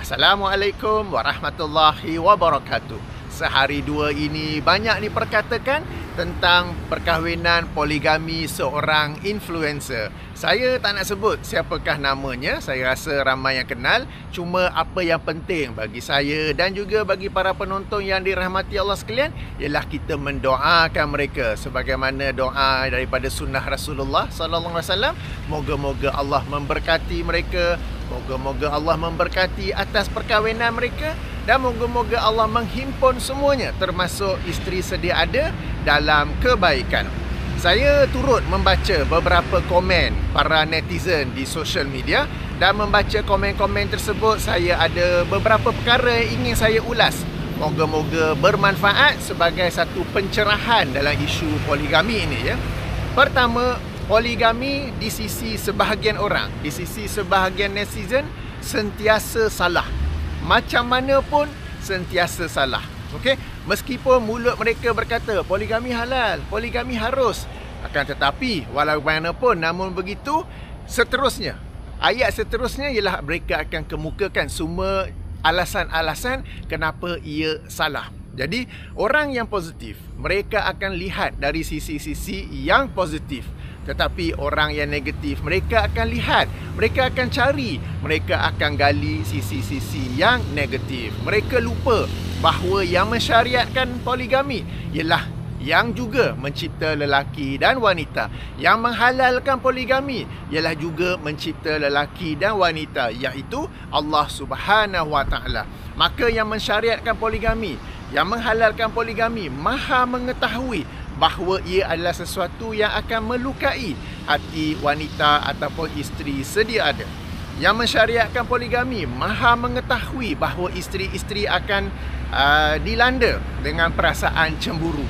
Assalamualaikum warahmatullahi wabarakatuh. Sehari dua ini banyak diperkatakan tentang perkahwinan poligami seorang influencer. Saya tak nak sebut siapakah namanya, saya rasa ramai yang kenal. Cuma apa yang penting bagi saya dan juga bagi para penonton yang dirahmati Allah sekalian ialah kita mendoakan mereka sebagaimana doa daripada sunnah Rasulullah SAW. Moga-moga Allah memberkati mereka, moga-moga Allah memberkati atas perkahwinan mereka, dan moga-moga Allah menghimpun semuanya termasuk isteri sedia ada dalam kebaikan. Saya turut membaca beberapa komen para netizen di social media, dan membaca komen-komen tersebut saya ada beberapa perkara yang ingin saya ulas. Moga-moga bermanfaat sebagai satu pencerahan dalam isu poligami ini ya. Pertama, poligami di sisi sebahagian orang, di sisi sebahagian netizen sentiasa salah. Macam mana pun sentiasa salah. Okey, meskipun mulut mereka berkata poligami halal, poligami harus, akan tetapi walaupun namun begitu, seterusnya ayat seterusnya ialah mereka akan kemukakan semua alasan-alasan kenapa ia salah. Jadi orang yang positif mereka akan lihat dari sisi-sisi yang positif, tetapi orang yang negatif mereka akan lihat, mereka akan cari, mereka akan gali sisi-sisi yang negatif. Mereka lupa bahawa yang mensyariatkan poligami ialah yang juga mencipta lelaki dan wanita. Yang menghalalkan poligami ialah juga mencipta lelaki dan wanita, iaitu Allah Subhanahu Wa Taala. Maka yang mensyariatkan poligami, yang menghalalkan poligami, maha mengetahui bahawa ia adalah sesuatu yang akan melukai hati wanita ataupun isteri sedia ada. Yang mensyariatkan poligami maha mengetahui bahawa isteri-isteri akan dilanda dengan perasaan cemburu.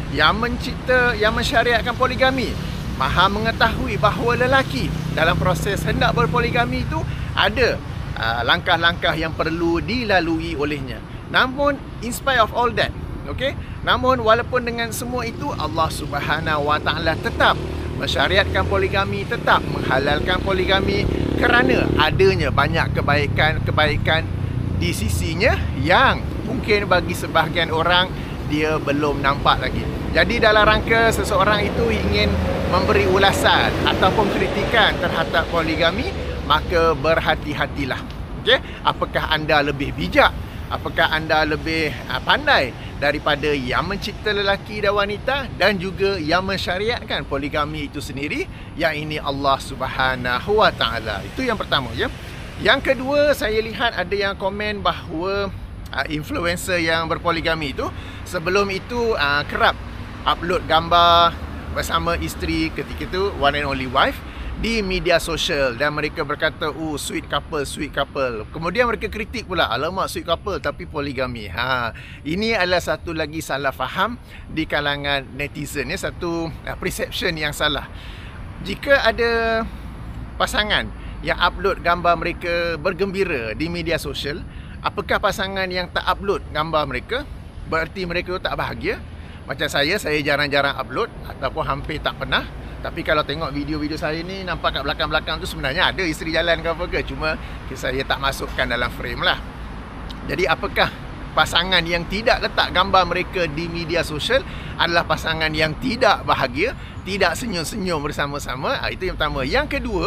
Yang mensyariatkan poligami maha mengetahui bahawa lelaki dalam proses hendak berpoligami itu ada langkah-langkah yang perlu dilalui olehnya. Namun in spite of all that, okey, namun walaupun dengan semua itu, Allah Subhanahu Wa Taala tetap mensyariatkan poligami, tetap menghalalkan poligami kerana adanya banyak kebaikan-kebaikan di sisinya yang mungkin bagi sebahagian orang dia belum nampak lagi. Jadi dalam rangka seseorang itu ingin memberi ulasan ataupun kritikan terhadap poligami, maka berhati-hatilah. Okey, apakah anda lebih bijak? Apakah anda lebih pandai daripada yang mencipta lelaki dan wanita dan juga yang mensyariatkan poligami itu sendiri, yang ini Allah Subhanahu Wa Taala. Itu yang pertama ya. Yang kedua, saya lihat ada yang komen bahawa influencer yang berpoligami itu sebelum itu kerap upload gambar bersama isteri ketika itu, one and only wife, di media sosial, dan mereka berkata, oh sweet couple, sweet couple. Kemudian mereka kritik pula, alamak sweet couple tapi poligami. Ini adalah satu lagi salah faham di kalangan netizen ya, satu perception yang salah. Jika ada pasangan yang upload gambar mereka bergembira di media sosial, apakah pasangan yang tak upload gambar mereka berarti mereka tak bahagia? Macam saya jarang-jarang upload ataupun hampir tak pernah. Tapi kalau tengok video-video saya ni, nampak kat belakang-belakang tu sebenarnya ada isteri jalan ke apa ke, cuma saya tak masukkan dalam frame lah. Jadi apakah pasangan yang tidak letak gambar mereka di media sosial adalah pasangan yang tidak bahagia, tidak senyum-senyum bersama-sama? Itu yang pertama. Yang kedua,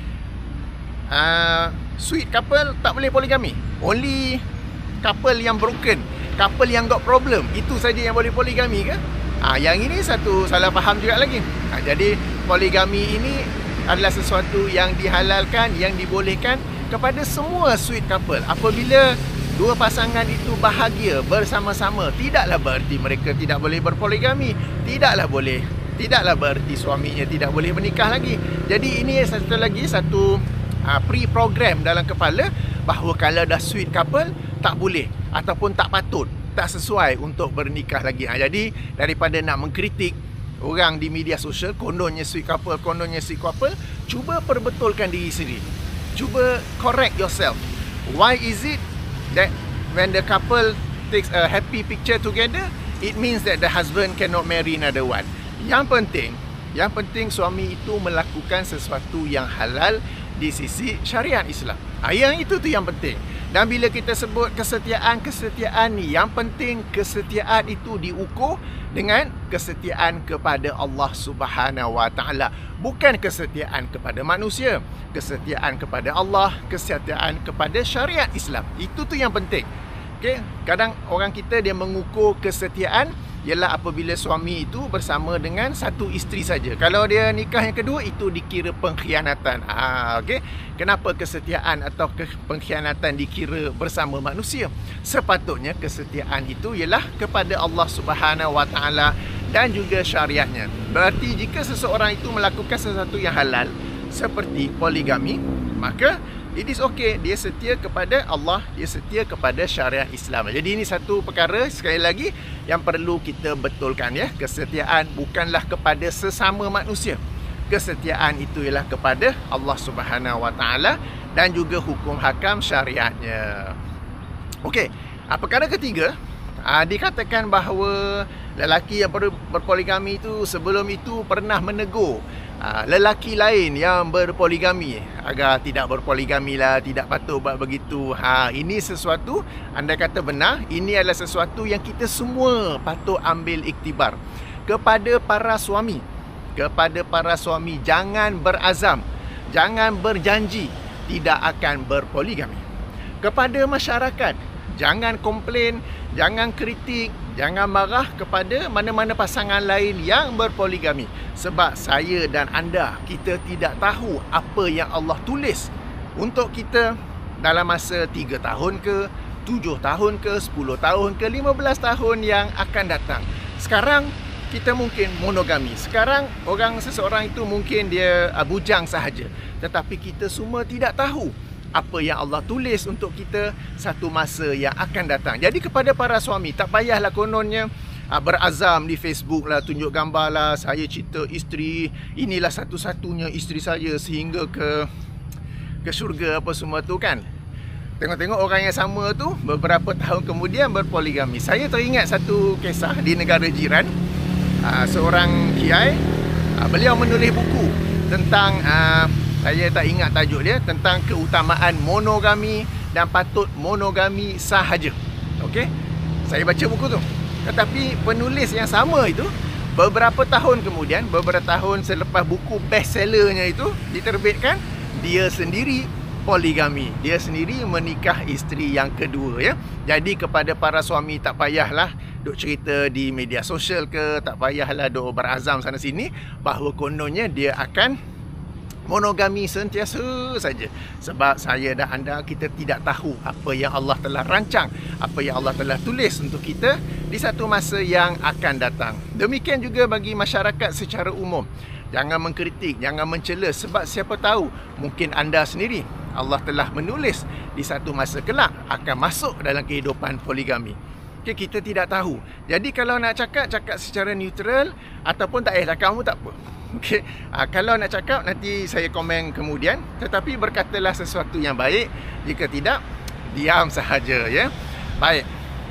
sweet couple tak boleh poligami. Only couple yang broken, couple yang got problem, itu saja yang boleh poligami ke? Yang ini satu salah faham juga lagi. Jadi poligami ini adalah sesuatu yang dihalalkan, yang dibolehkan kepada semua sweet couple. Apabila dua pasangan itu bahagia bersama-sama, tidaklah berarti mereka tidak boleh berpoligami, tidaklah berarti suaminya tidak boleh menikah lagi. Jadi ini satu pre-program dalam kepala bahawa kalau dah sweet couple tak boleh ataupun tak patut, tak sesuai untuk bernikah lagi. Jadi daripada nak mengkritik orang di media sosial, kononnya sweet couple, cuba perbetulkan diri sendiri. Cuba correct yourself. Why is it that when the couple takes a happy picture together, it means that the husband cannot marry another one? Yang penting suami itu melakukan sesuatu yang halal di sisi syariat Islam. Yang itu tu yang penting. Dan bila kita sebut kesetiaan ni, yang penting kesetiaan itu diukur dengan kesetiaan kepada Allah Subhanahu Wa Taala, bukan kesetiaan kepada manusia. Kesetiaan kepada Allah, kesetiaan kepada syariat Islam. Itu tu yang penting. Okey, kadang orang kita dia mengukur kesetiaan ialah apabila suami itu bersama dengan satu isteri saja. Kalau dia nikah yang kedua, itu dikira pengkhianatan. Okey. Kenapa kesetiaan atau pengkhianatan dikira bersama manusia? Sepatutnya kesetiaan itu ialah kepada Allah Subhanahu Wa Taala dan juga syariatnya. Berarti jika seseorang itu melakukan sesuatu yang halal seperti poligami, maka it is okay, dia setia kepada Allah, dia setia kepada syariat Islam. Jadi ini satu perkara sekali lagi yang perlu kita betulkan, ya. Kesetiaan bukanlah kepada sesama manusia. Kesetiaan itu ialah kepada Allah Subhanahu Wa Taala dan juga hukum hakam syariatnya. Okey, perkara ketiga, dikatakan bahawa lelaki yang berpoligami itu sebelum itu pernah menegur lelaki lain yang berpoligami agar tidak berpoligami lah, tidak patut buat begitu. Ini sesuatu, anda kata benar, ini adalah sesuatu yang kita semua patut ambil iktibar. Kepada para suami, jangan berazam, jangan berjanji tidak akan berpoligami. Kepada masyarakat, jangan komplain, jangan kritik, jangan marah kepada mana-mana pasangan lain yang berpoligami. Sebab saya dan anda, kita tidak tahu apa yang Allah tulis untuk kita dalam masa 3 tahun ke, 7 tahun ke, 10 tahun ke, 15 tahun yang akan datang. Sekarang kita mungkin monogami. Sekarang seseorang itu mungkin dia bujang sahaja. Tetapi kita semua tidak tahu apa yang Allah tulis untuk kita satu masa yang akan datang. Jadi kepada para suami, tak payahlah kononnya berazam di Facebook lah, tunjuk gambar lah, saya cerita isteri, inilah satu-satunya isteri saya sehingga ke syurga apa semua tu kan. Tengok-tengok orang yang sama tu beberapa tahun kemudian berpoligami. Saya teringat satu kisah di negara jiran. Seorang kiai, beliau menulis buku tentang saya tak ingat tajuk dia, tentang keutamaan monogami dan patut monogami sahaja. Okey, saya baca buku tu. Tetapi penulis yang sama itu beberapa tahun kemudian, beberapa tahun selepas buku bestsellernya itu diterbitkan, dia sendiri poligami. Dia sendiri menikah isteri yang kedua, ya. Jadi kepada para suami, tak payahlah duk cerita di media sosial ke, tak payahlah duk berazam sana sini bahawa kononnya dia akan monogami sentiasa saja. Sebab saya dan anda, kita tidak tahu apa yang Allah telah rancang, apa yang Allah telah tulis untuk kita di satu masa yang akan datang. Demikian juga bagi masyarakat secara umum. Jangan mengkritik, jangan mencela, sebab siapa tahu mungkin anda sendiri Allah telah menulis di satu masa kelak akan masuk dalam kehidupan poligami. Okay, kita tidak tahu. Jadi kalau nak cakap secara neutral ataupun tak payah cakap pun tak apa. Okay. Kalau nak cakap, nanti saya komen kemudian. Tetapi berkatalah sesuatu yang baik. Jika tidak, diam sahaja, ya. Baik.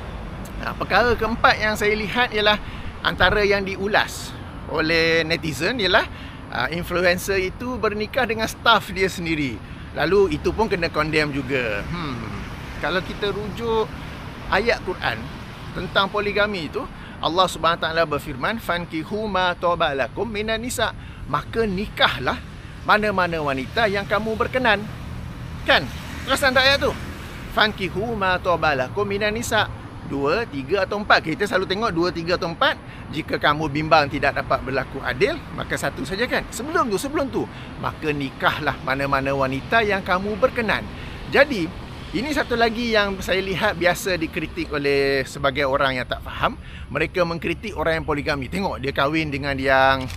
Perkara keempat yang saya lihat ialah antara yang diulas oleh netizen ialah influencer itu bernikah dengan staff dia sendiri. Lalu itu pun kena condemn juga. Kalau kita rujuk ayat Quran tentang poligami itu, Allah Subhanahu Taala berfirman, fankihu ma taba lakum minan nisa, maka nikahlah mana-mana wanita yang kamu berkenan. Kan? Perasan tak ayat tu? Fankihu ma taba lakum minan nisa, 2, 3 atau 4. Kita selalu tengok 2, 3 atau 4. Jika kamu bimbang tidak dapat berlaku adil, maka satu saja kan. Sebelum tu, maka nikahlah mana-mana wanita yang kamu berkenan. Jadi ini satu lagi yang saya lihat biasa dikritik oleh sebagai orang yang tak faham. Mereka mengkritik orang yang poligami. Tengok, dia kahwin dengan yang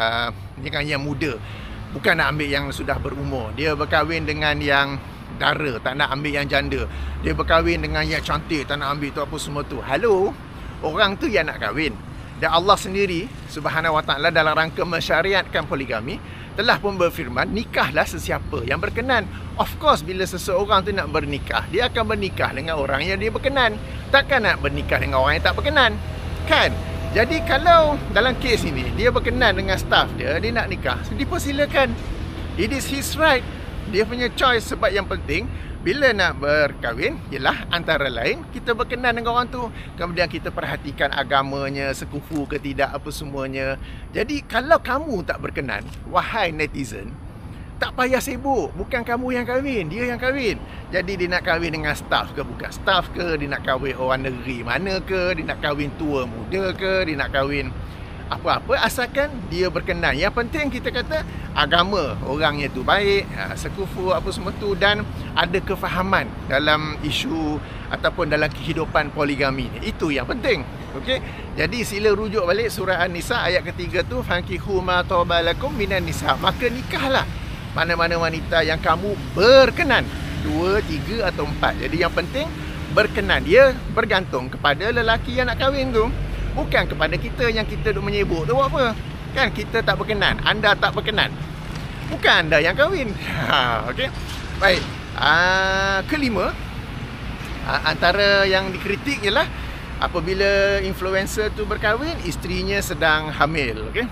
muda. Bukan nak ambil yang sudah berumur. Dia berkahwin dengan yang dara, tak nak ambil yang janda. Dia berkahwin dengan yang cantik, tak nak ambil tu apa semua tu. Halo, orang tu yang nak kahwin. Dan Allah sendiri Subhanahu Wa Taala dalam rangka mensyariatkan poligami telah pun berfirman, nikahlah sesiapa yang berkenan. Of course, bila seseorang tu nak bernikah, dia akan bernikah dengan orang yang dia berkenan. Takkan nak bernikah dengan orang yang tak berkenan, kan? Jadi kalau dalam kes ini dia berkenan dengan staff dia nak nikah, dipersilakan. It is his right. Dia punya choice. Sebab yang penting bila nak berkahwin, ialah antara lain kita berkenan dengan orang tu, kemudian kita perhatikan agamanya, sekufu ke tidak, apa semuanya. Jadi kalau kamu tak berkenan, wahai netizen, tak payah sibuk. Bukan kamu yang kahwin, dia yang kahwin. Jadi dia nak kahwin dengan staff ke bukan staff ke, dia nak kahwin orang negeri mana ke, dia nak kahwin tua muda ke, dia nak kahwin apa-apa, asalkan dia berkenan. Yang penting kita kata agama orangnya tu baik, sekufu apa semua tu, dan ada kefahaman dalam isu ataupun dalam kehidupan poligami. Itu yang penting. Okey. Jadi sila rujuk balik surah An-Nisa ayat ketiga tu, fankihu ma tabalakum minan nisa. Maka nikahlah mana-mana wanita yang kamu berkenan, 2, 3 atau 4. Jadi yang penting berkenan. Dia bergantung kepada lelaki yang nak kahwin tu, bukan kepada kita yang kita duk menyebut tu buat apa. Kan kita tak berkenan, anda tak berkenan, bukan anda yang kahwin. Okey. Baik. Kelima, antara yang dikritik ialah apabila influencer tu berkahwin, isterinya sedang hamil. Okey.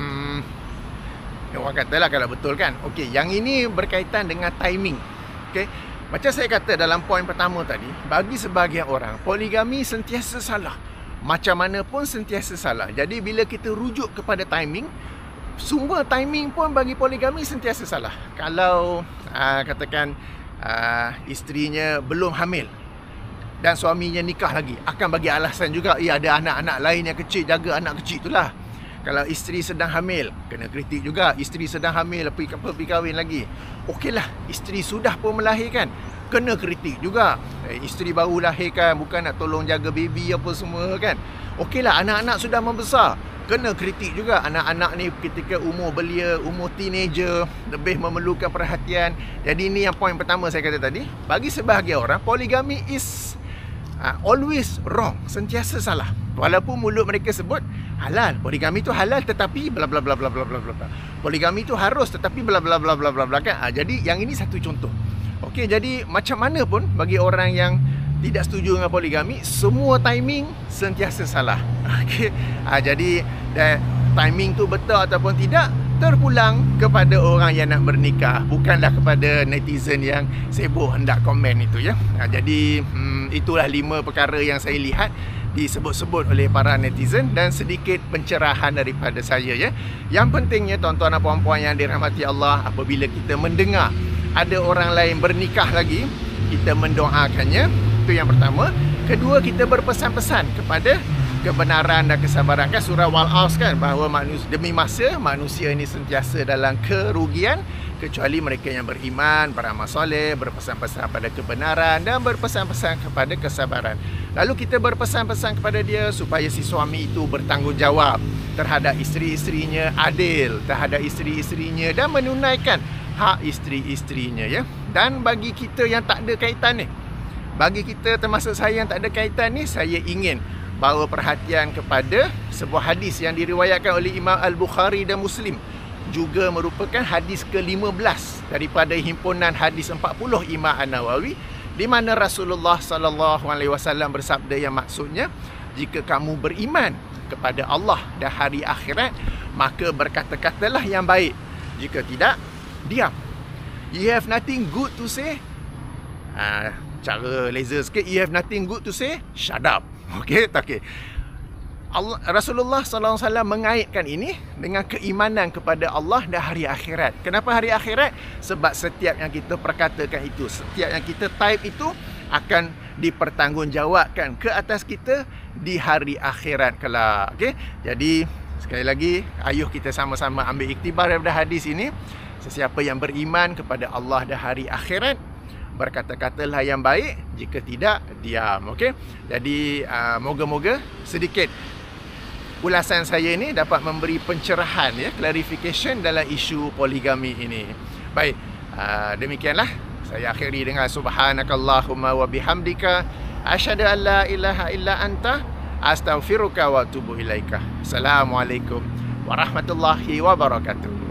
Orang katalah kalau betul kan. Okey, yang ini berkaitan dengan timing. Okey. Macam saya kata dalam poin pertama tadi, bagi sebahagian orang poligami sentiasa salah. Macam mana pun sentiasa salah. Jadi bila kita rujuk kepada timing, sumber timing pun bagi poligami sentiasa salah. Kalau katakan isterinya belum hamil dan suaminya nikah lagi, akan bagi alasan juga, ada anak-anak lain yang kecil, jaga anak kecil itulah. Kalau isteri sedang hamil, kena kritik juga. Isteri sedang hamil, pergi kahwin lagi. Okeylah, isteri sudah pun melahirkan, kena kritik juga. Isteri baru lahirkan, bukan nak tolong jaga baby apa semua kan. Okeylah, anak-anak sudah membesar, kena kritik juga. Anak-anak ni ketika umur belia, umur teenager, lebih memerlukan perhatian. Jadi ini yang poin pertama saya kata tadi. Bagi sebahagian orang, poligami is always wrong, sentiasa salah. Walaupun mulut mereka sebut halal, poligami tu halal tetapi bla bla bla bla bla bla bla. Poligami tu harus tetapi bla bla bla bla bla bla kan. Jadi yang ini satu contoh. Okey, jadi macam mana pun bagi orang yang tidak setuju dengan poligami, semua timing sentiasa salah. Okey. Jadi timing tu betul ataupun tidak terpulang kepada orang yang nak bernikah, bukanlah kepada netizen yang sibuk hendak komen itu ya. Jadi itulah 5 perkara yang saya lihat disebut-sebut oleh para netizen dan sedikit pencerahan daripada saya ya. Yang pentingnya tuan-tuan dan puan-puan yang dirahmati Allah, apabila kita mendengar ada orang lain bernikah lagi, kita mendoakannya. Itu yang pertama. Kedua, kita berpesan-pesan kepada kebenaran dan kesabaran. Kan surah Wal-As kan, bahawa demi masa manusia ini sentiasa dalam kerugian kecuali mereka yang beriman, beramal soleh, berpesan-pesan pada kebenaran dan berpesan-pesan kepada kesabaran. Lalu kita berpesan-pesan kepada dia supaya si suami itu bertanggungjawab terhadap isteri-isterinya, adil terhadap isteri-isterinya dan menunaikan hak isteri-isterinya ya. Dan bagi kita yang tak ada kaitan ni, bagi kita termasuk saya yang tak ada kaitan ni, saya ingin bawa perhatian kepada sebuah hadis yang diriwayatkan oleh Imam Al-Bukhari dan Muslim, juga merupakan hadis ke-15 daripada himpunan hadis 40 Imam An-Nawawi, di mana Rasulullah SAW bersabda yang maksudnya, jika kamu beriman kepada Allah dan hari akhirat, maka berkata-katalah yang baik. Jika tidak, diam. You have nothing good to say, cara laser sikit, you have nothing good to say, shut up. Okey, tak okey. Rasulullah SAW mengaitkan ini dengan keimanan kepada Allah dan hari akhirat. Kenapa hari akhirat? Sebab setiap yang kita perkatakan itu, setiap yang kita type itu akan dipertanggungjawabkan ke atas kita di hari akhirat kelak. Okey. Jadi sekali lagi, ayuh kita sama-sama ambil iktibar daripada hadis ini. Sesiapa yang beriman kepada Allah dan hari akhirat, berkata-katalah yang baik, jika tidak, diam. Okey. Jadi moga-moga sedikit ulasan saya ini dapat memberi pencerahan ya, clarification dalam isu poligami ini. Baik, demikianlah saya akhiri dengan subhanakallahumma wa bihamdika asyhadu an la ilaha illa anta astaghfiruka wa atubu ilaika. Assalamualaikum warahmatullahi wabarakatuh.